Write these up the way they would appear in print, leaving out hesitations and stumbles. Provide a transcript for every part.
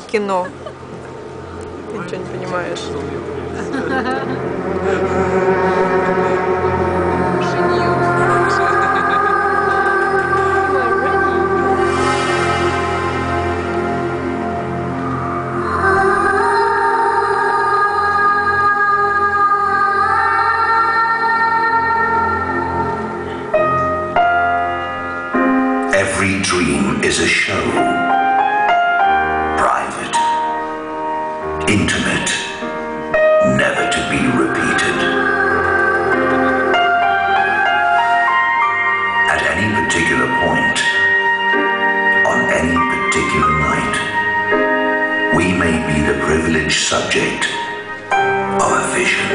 кино. Ты ничего не понимаешь. Every dream is a show. Private, intimate, never to be repeated. At any particular point, on any particular night, we may be the privileged subject of a vision.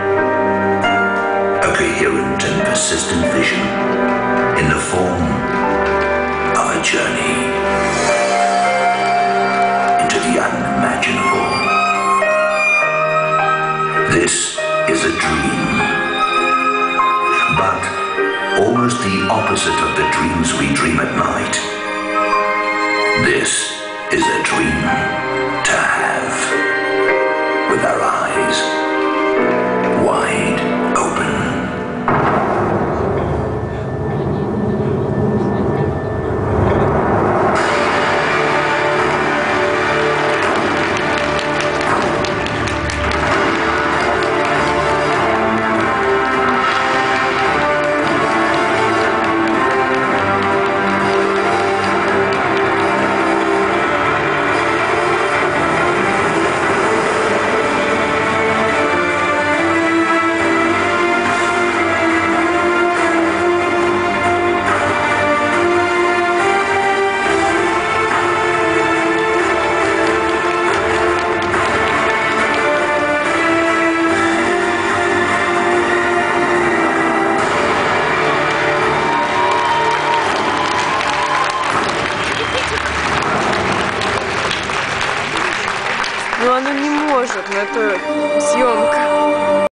A coherent and persistent vision in the form of a journey into the unimaginable. This is a dream, but almost the opposite of the dreams we dream at night. This is a dream to have with our eyes wide open. Но оно не может, но это съемка.